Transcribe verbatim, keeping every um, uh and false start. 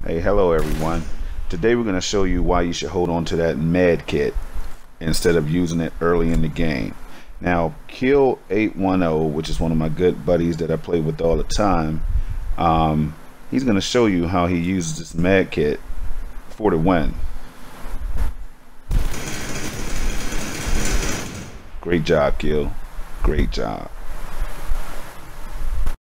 Hey, hello everyone. Today we're going to show you why you should hold on to that Medkit instead of using it early in the game. Now, Kill eight one zero, which is one of my good buddies that I play with all the time, um, he's going to show you how he uses this Medkit for the win. Great job, Kill. Great job.